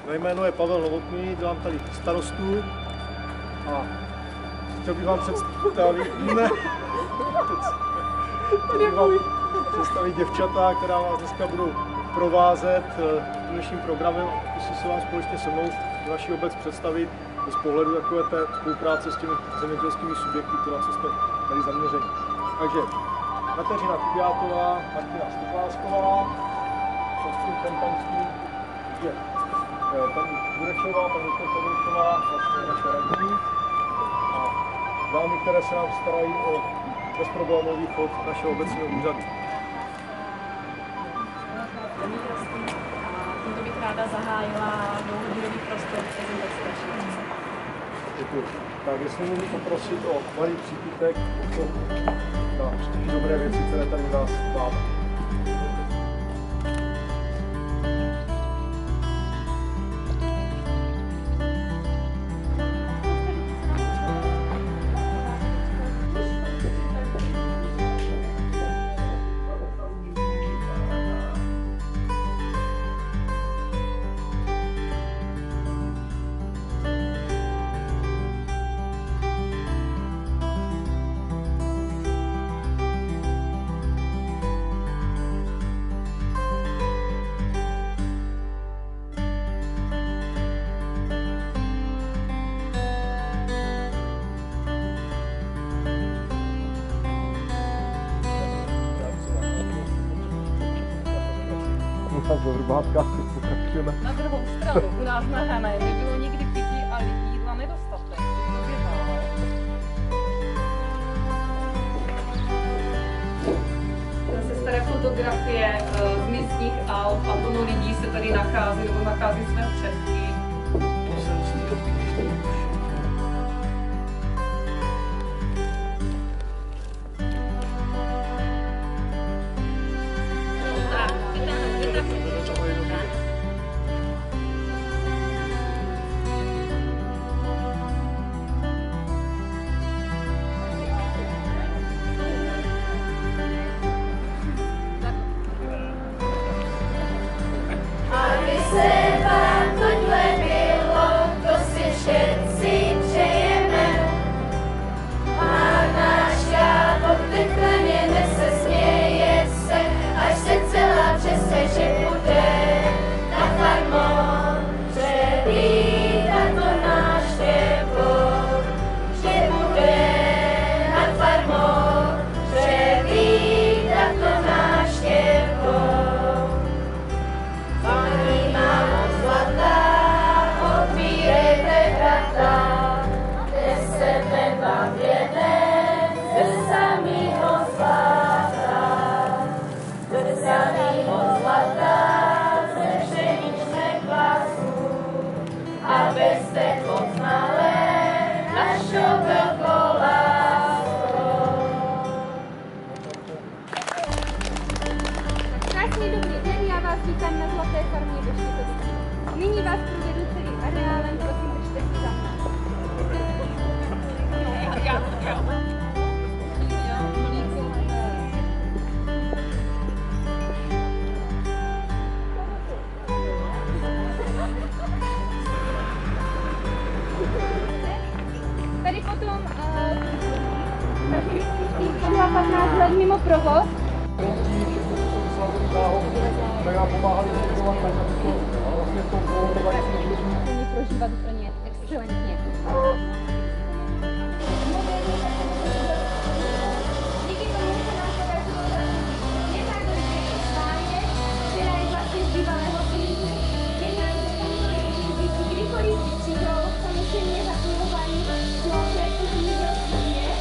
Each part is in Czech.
Mé jméno je Pavel Novotný, dělám tady starostu a chtěl bych vám představit děvčata, která vás dneska budou provázet dnešním programem a pokusím se vám společně se mnou naši obec představit z pohledu takové té spolupráce s těmi zemědělskými subjekty, na co jsme tady zaměřeni. Takže Kateřina Kubiátová, Martina Stupásková, Šastřín Kampanský, je paní Burešová, paní doktorka Burešová, vlastně naše radní a dámy, které se nám starají o bezproblémový chod našeho obecního úřadu. Tímto bych ráda zahájila dlouhodobý prostor prezentace naší obce. Děkuji. Tak jestli můžu poprosit o malý přípitek na všechny dobré věci, které tady u nás máme. Do Hrbátka pokračujeme. Na druhou stranu, u nás na Hané nebylo nikdy pití a jídla nedostatek. Zase staré fotografie z místních aut a plno lidí se tady nachází nebo nachází své předky. Krásný dobrý den, já vás vítám na Zlaté farmě ve Štěkovicích. Nyní vás provedu celým areálem, prosím, držte si za mnou. Tady potom byla 15 let mimo provoz. Tak nám pomáhali fungovat tak, aby to vlastně v tom pohodování prožívat úplně excelentně. Díky tomu se nám podařilo jednak rozdělit sváje, která je vlastně z bývalého klínu. Jednak ze samozřejmě děti kdykoliv přijdou, samozřejmě za fungování toho projektu zemědělství je.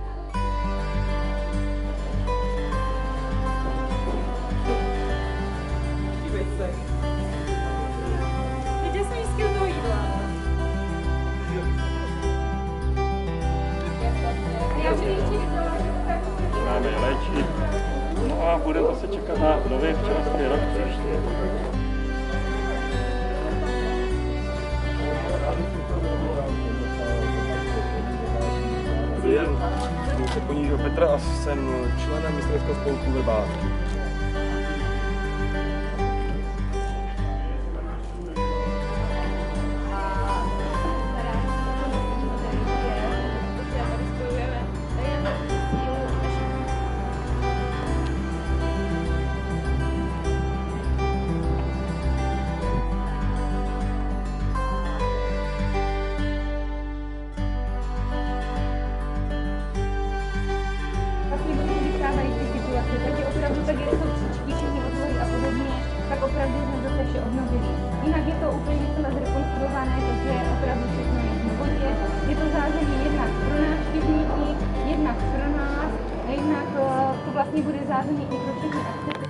Máme léčit, no a budeme zase čekat na nový včelařský rok příští. Jmenuji se Konížo Petr a jsem členem Myslivského spolku Vrbátky. zázemí i pro všechny aktivity.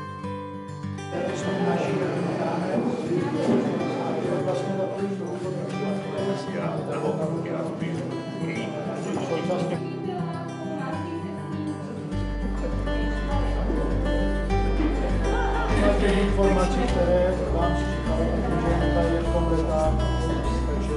Informací, které vám říkali, že tady je kompletná, takže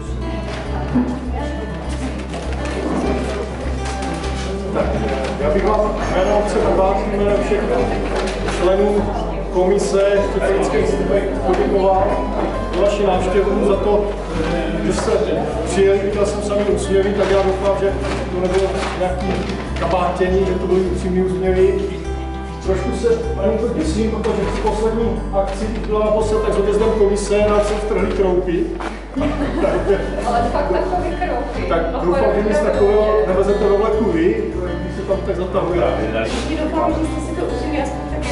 tak, já bych vám jménem obce Bubák, jménem všech členů komise Technické instituty poděkoval za vaši návštěvu, za to, že jste přijeli, viděl jsem sami úsměvy, tak já doufám, že to nebylo nějaký kabátění, že to byly upřímný úsměvy. Trošku se ani to děsím, protože při poslední akci, když byla naposled, tak s odjezdem komise nám se vtrhly kroupy. Ale fakt takový kroky. Tak doufám, že nic takového nevezete do vleku vy, když se tam tak zatahuje. Doufám, že jste si to užili aspoň taky.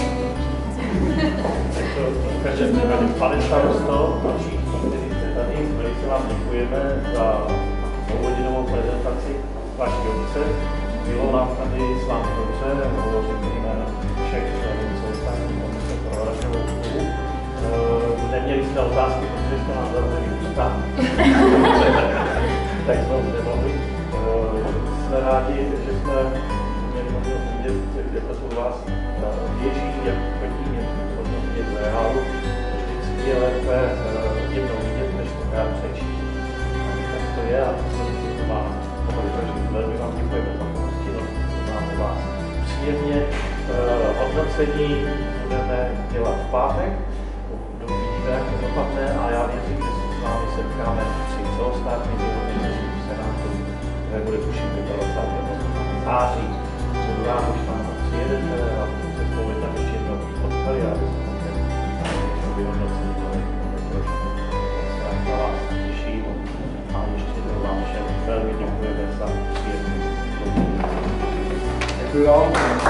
Takže pane starosto, všichni, kteří jste tady, velice vám děkujeme za dvouhodinovou prezentaci vaší obce. Bylo nám tady s vámi dobře, hovoříme jménem všech členů celostátní komise pro Radovou klubu. Neměli jste otázky, protože jste nám zavřeli ústa. Tak jsme už nemohli. Jsme rádi, že jsme měli možnost vidět, kde to u vás běží, jak chodí, jak v reálu. Vždycky je lépe jednou vidět, než to dát přečíst. Tak to je a to se vždycky má. Velmi vám děkujeme za pomoc, máme vás příjemně. Hodnocení budeme dělat v pátek, uvidíme, jak to dopadne a já věřím, že se s vámi setkáme při celostátní vyhodnocení v Senátu, které bude tuším 25. září. Budu rád, když vám přijedete a se spolu tam ještě jednou potkali a to vyhodnocení na vás těším a ještě jednou vám všem velmi děkujeme za příjemný. Děkuji vám.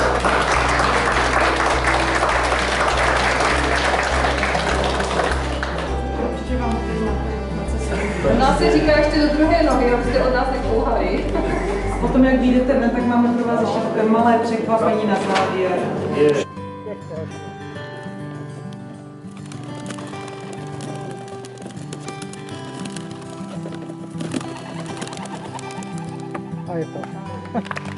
Určitě vám tady na cestě. U nás se říká ještě do druhé nohy, abyste od nás nekouhali. Potom, jak vyjdete ven, tak máme pro vás ještě takové malé překvapení na závěr. A je to.